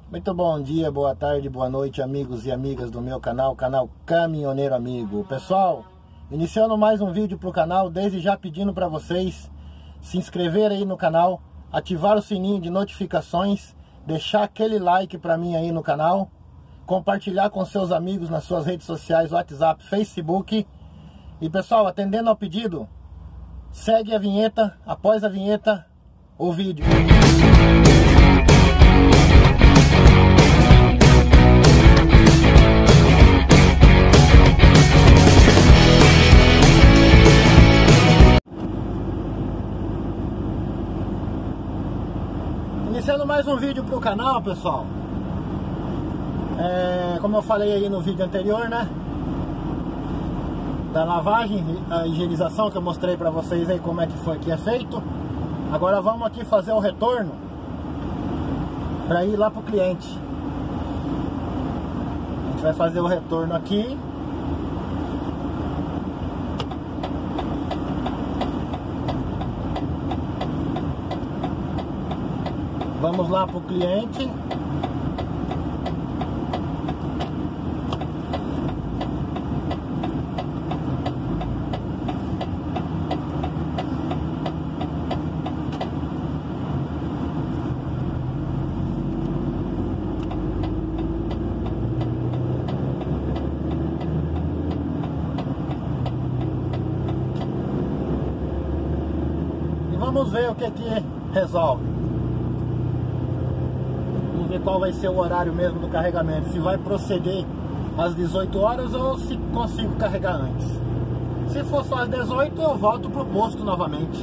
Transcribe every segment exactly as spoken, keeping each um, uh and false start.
Muito bom dia, boa tarde, boa noite, amigos e amigas do meu canal, canal Caminhoneiro Amigo. Pessoal, iniciando mais um vídeo para o canal, desde já pedindo para vocês se inscreverem aí no canal, ativar o sininho de notificações, deixar aquele like para mim aí no canal, compartilhar com seus amigos nas suas redes sociais, WhatsApp, Facebook. E pessoal, atendendo ao pedido, segue a vinheta, após a vinheta, o vídeo. Iniciando mais um vídeo para o canal, pessoal. É, como eu falei aí no vídeo anterior, né? Da lavagem, a higienização que eu mostrei para vocês aí como é que foi que é feito. Agora vamos aqui fazer o retorno para ir lá pro cliente. A gente vai fazer o retorno aqui. Vamos lá pro cliente. E vamos ver o que que resolve. Ver qual vai ser o horário mesmo do carregamento, se vai proceder às dezoito horas ou se consigo carregar antes. Se for só às dezoito, eu volto pro posto novamente.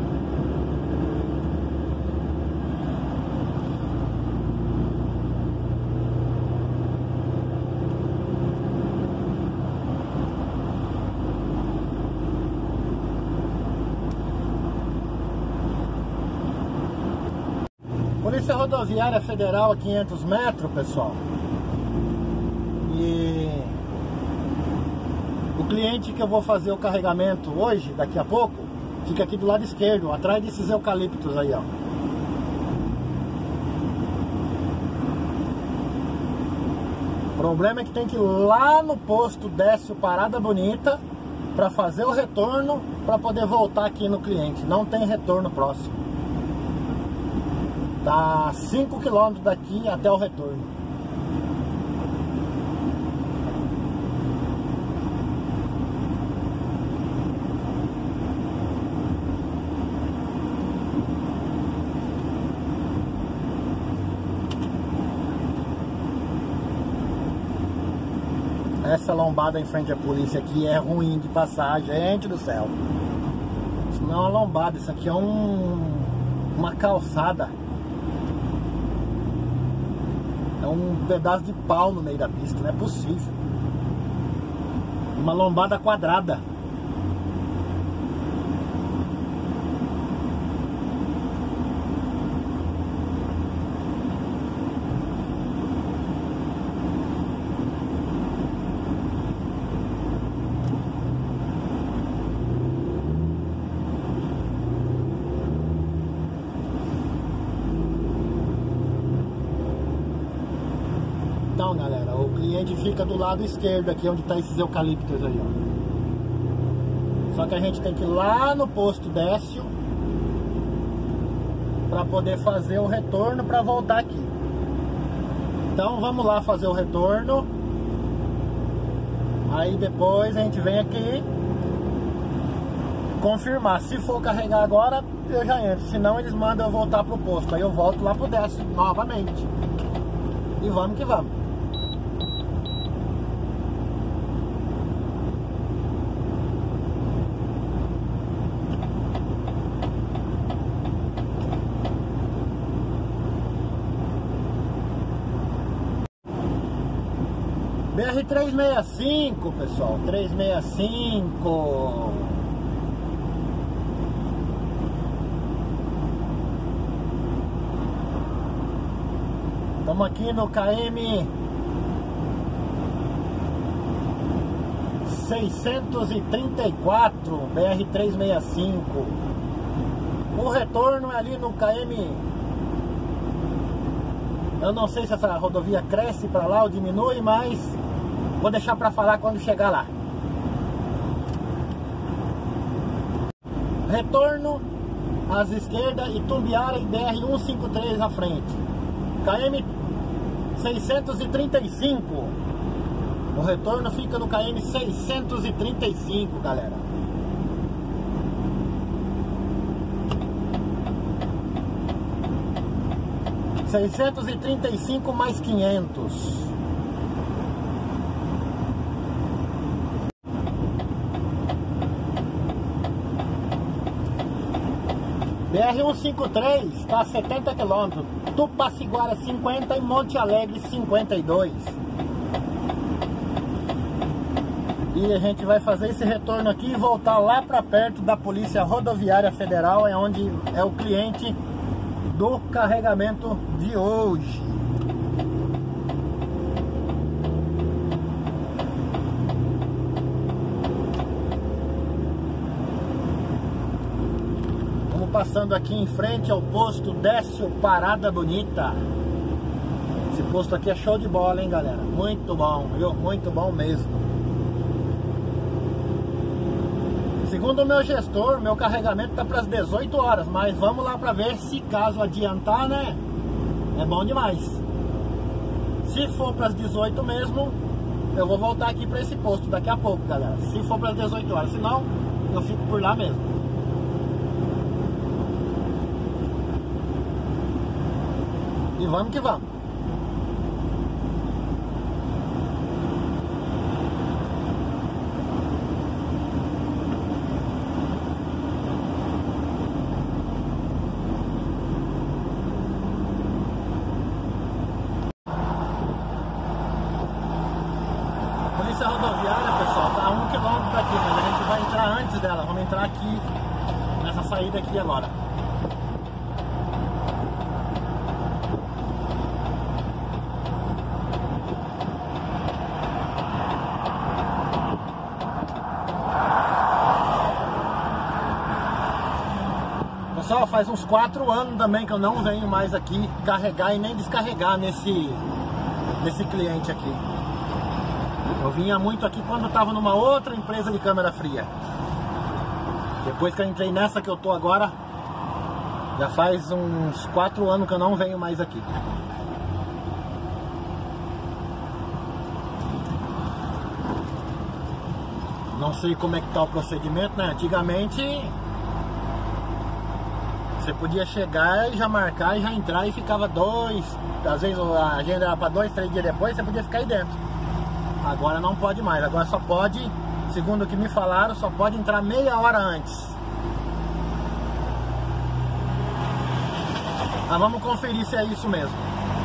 Polícia Rodoviária Federal a quinhentos metros, pessoal. E o cliente que eu vou fazer o carregamento hoje, daqui a pouco, fica aqui do lado esquerdo, atrás desses eucaliptos aí, ó. O problema é que tem que ir lá no posto Décio Parada Bonita para fazer o retorno, para poder voltar aqui no cliente. Não tem retorno próximo. Tá cinco quilômetros daqui até o retorno. Essa lombada em frente à polícia aqui é ruim de passar, gente do céu. Isso não é uma lombada, isso aqui é um, uma calçada. É um pedaço de pau no meio da pista, não é possível. Uma lombada quadrada. Então, galera, o cliente fica do lado esquerdo aqui, onde tá esses eucaliptos aí, ó. Só que a gente tem que ir lá no posto Décio para poder fazer o retorno para voltar aqui. Então vamos lá fazer o retorno. Aí depois a gente vem aqui confirmar. Se for carregar agora, eu já entro. Se não, eles mandam eu voltar pro posto. Aí eu volto lá pro Décio novamente. E vamos que vamos. B R trezentos e sessenta e cinco, pessoal, trezentos e sessenta e cinco. Estamos aqui no K M seiscentos e trinta e quatro, B R trezentos e sessenta e cinco. O retorno é ali no K M Eu não sei se essa rodovia cresce para lá ou diminui, mas vou deixar para falar quando chegar lá. Retorno às esquerdas, Itumbiara e B R cento e cinquenta e três à frente. K M seiscentos e trinta e cinco. O retorno fica no K M seiscentos e trinta e cinco, galera. seiscentos e trinta e cinco mais quinhentos. B R cento e cinquenta e três está a setenta quilômetros, Tupaciguara cinquenta e Monte Alegre cinquenta e dois. E a gente vai fazer esse retorno aqui e voltar lá para perto da Polícia Rodoviária Federal, é onde é o cliente do carregamento de hoje. Vamos passando aqui em frente ao posto Décio Parada Bonita. Esse posto aqui é show de bola, hein, galera? Muito bom, viu? Muito bom mesmo. Segundo o meu gestor, meu carregamento tá para as dezoito horas, mas vamos lá para ver se caso adiantar, né? É bom demais. Se for para as dezoito mesmo, eu vou voltar aqui para esse posto daqui a pouco, galera. Se for para as dezoito horas, senão eu fico por lá mesmo. E vamos que vamos. Polícia Rodoviária, pessoal, tá a um quilômetro daqui, mas a gente vai entrar antes dela. Vamos entrar aqui, nessa saída aqui agora. Pessoal, faz uns quatro anos também que eu não venho mais aqui carregar e nem descarregar nesse, nesse cliente aqui. Eu vinha muito aqui quando eu estava numa outra empresa de câmera fria. Depois que eu entrei nessa que eu tô agora, já faz uns quatro anos que eu não venho mais aqui. Não sei como é que tá o procedimento, né? Antigamente você podia chegar e já marcar e já entrar e ficava dois, às vezes a agenda era para dois, três dias depois, você podia ficar aí dentro. Agora não pode mais, agora só pode, segundo o que me falaram, só pode entrar meia hora antes. Mas vamos conferir se é isso mesmo.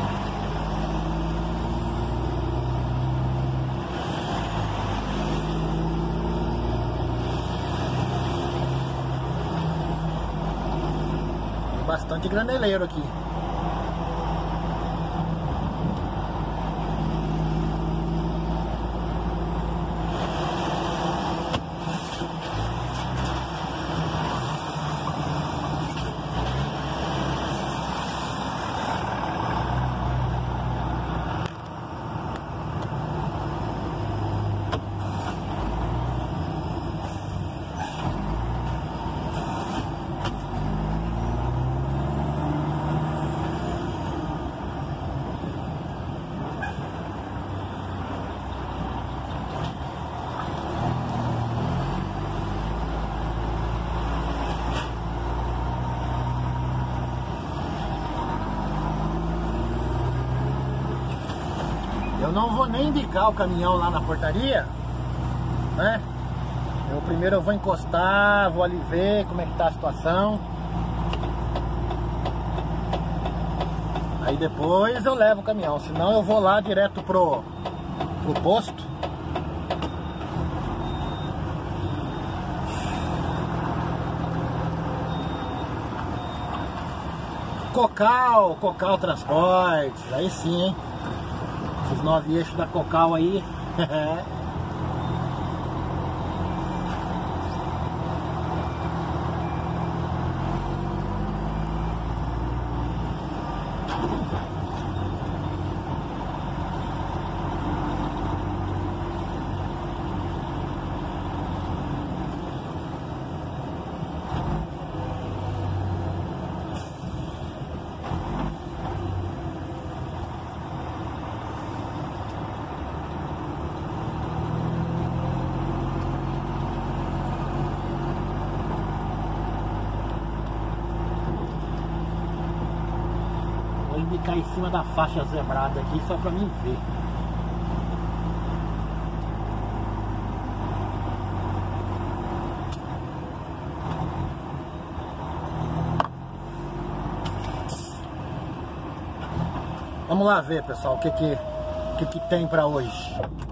Bastante graneleiro aqui. Eu não vou nem indicar o caminhão lá na portaria, né? Eu primeiro eu vou encostar, vou ali ver como é que tá a situação. Aí depois eu levo o caminhão, senão eu vou lá direto pro, pro posto. Cocal, Cocal Transportes, aí sim, hein? Os nove eixos da Cocal aí. ficar em cima da faixa zebrada aqui só pra mim ver. Vamos lá ver, pessoal, o que que, que, que tem pra hoje.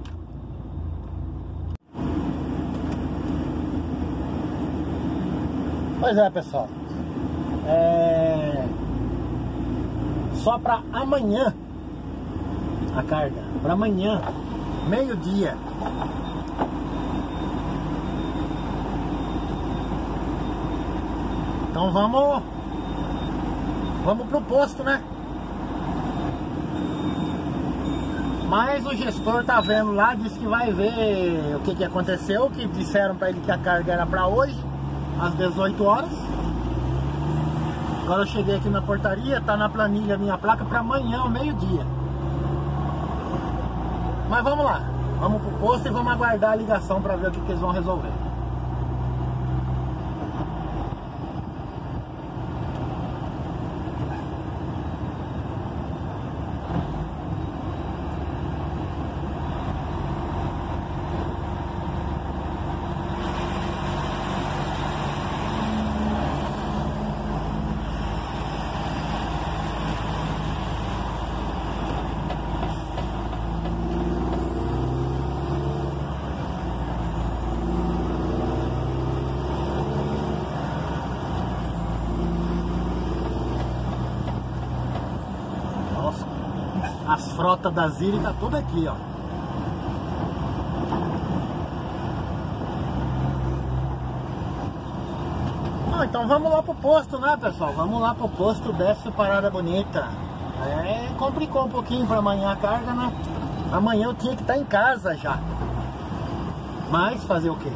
Pois é, pessoal, é só pra amanhã a carga, pra amanhã, meio-dia. Então vamos, vamos pro posto, né? Mas o gestor tá vendo lá, disse que vai ver o que que aconteceu, que disseram pra ele que a carga era pra hoje, às dezoito horas. Agora eu cheguei aqui na portaria, tá na planilha a minha placa pra amanhã, ao meio-dia. Mas vamos lá, vamos pro posto e vamos aguardar a ligação pra ver o que que eles vão resolver. As frotas da Ziri tá tudo aqui, ó. Bom, então vamos lá pro posto, né, pessoal? Vamos lá pro posto, desce Parada Bonita. É, complicou um pouquinho pra amanhã a carga, né? Amanhã eu tinha que estar em casa já. Mas fazer o quê?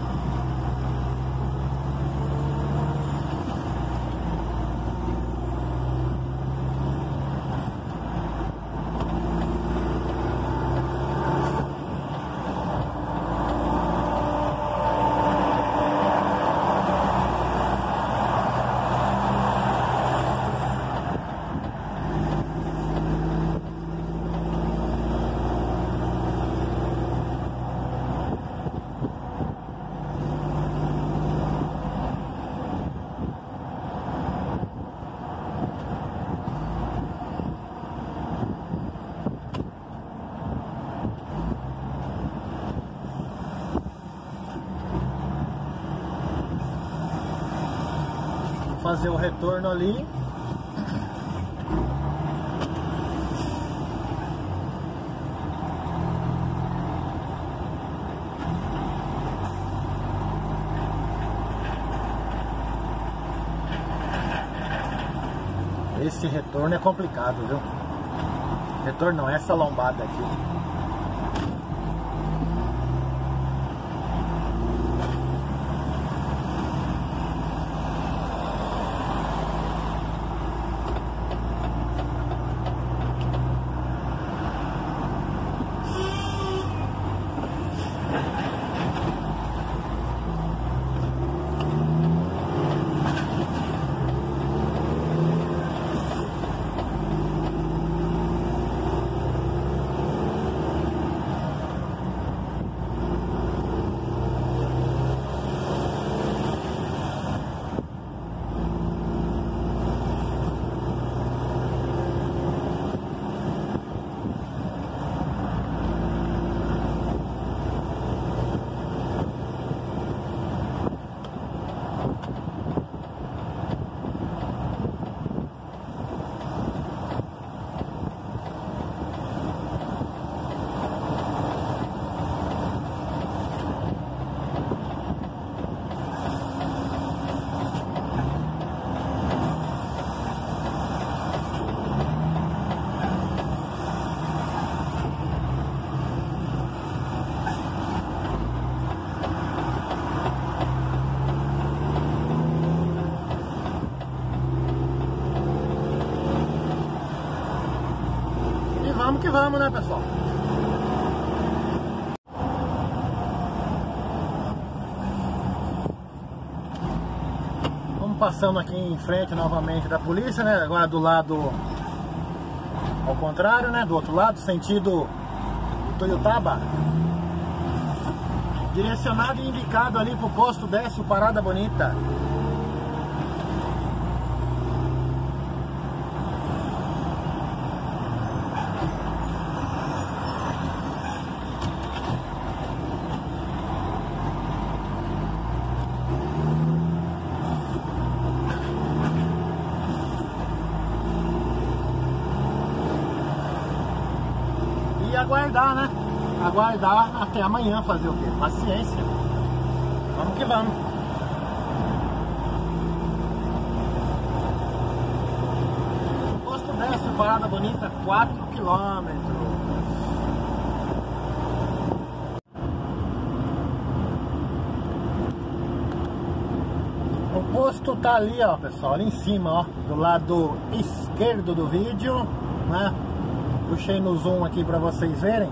Fazer o retorno ali. Esse retorno é complicado, viu? Retorno não, essa lombada aqui. Vamos que vamos, né, pessoal? Vamos passando aqui em frente novamente da polícia, né? Agora do lado ao contrário, né? Do outro lado, sentido Tuiutaba. Direcionado e indicado ali pro posto Décio Parada Bonita. E aguardar, né? Aguardar até amanhã fazer o quê? Paciência. Vamos que vamos. O posto Décio Parada Bonita, quatro quilômetros. O posto tá ali, ó, pessoal, ali em cima, ó, do lado esquerdo do vídeo, né? Puxei no zoom aqui para vocês verem.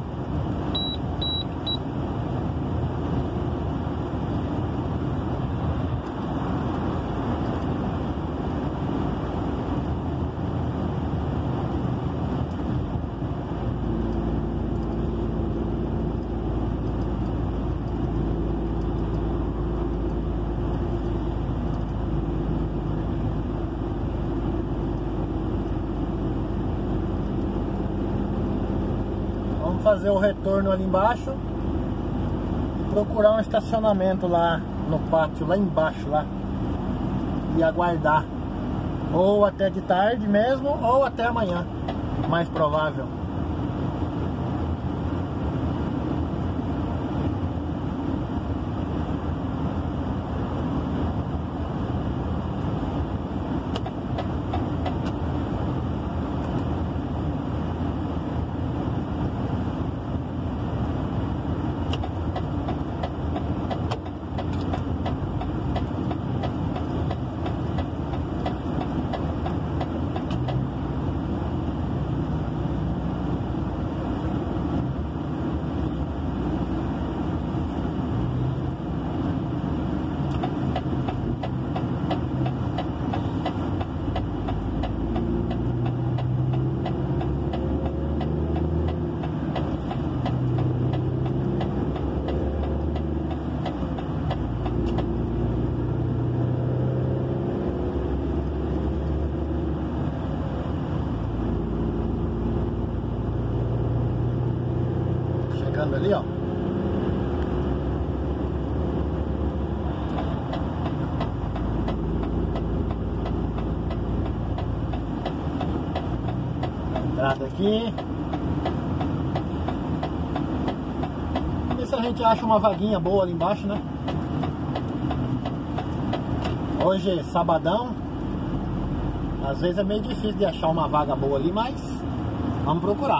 Vamos fazer o retorno ali embaixo e procurar um estacionamento lá no pátio, lá embaixo lá, e aguardar, ou até de tarde mesmo, ou até amanhã, mais provável. Chegando ali, ó. Entrada aqui. Vamos ver se a gente acha uma vaguinha boa ali embaixo, né? Hoje é sabadão. Às vezes é meio difícil de achar uma vaga boa ali, mas vamos procurar.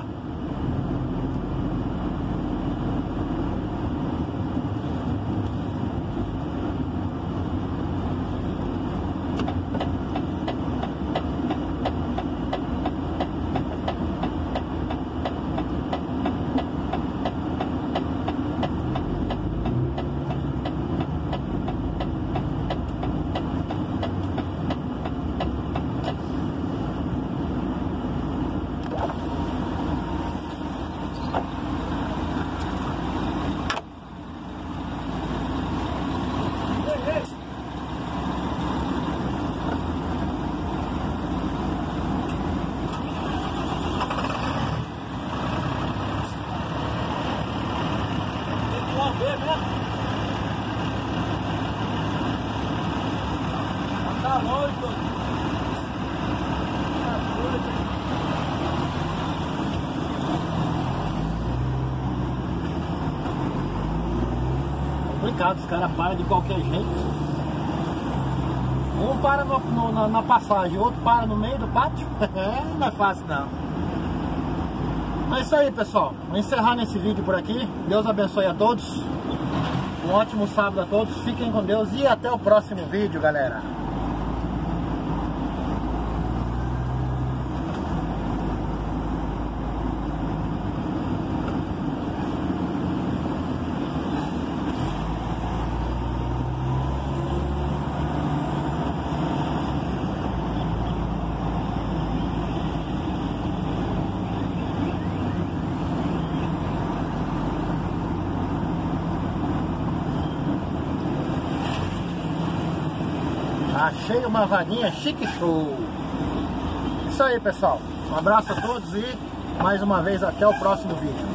Tá longe, complicado, os caras param de qualquer jeito. Um para no, no, na, na passagem, outro para no meio do pátio. Não é fácil não. Mas é isso aí, pessoal. Vou encerrar nesse vídeo por aqui. Deus abençoe a todos. Um ótimo sábado a todos. Fiquem com Deus e até o próximo vídeo, galera. Achei uma vaguinha chique show. Isso aí, pessoal. Um abraço a todos e mais uma vez até o próximo vídeo.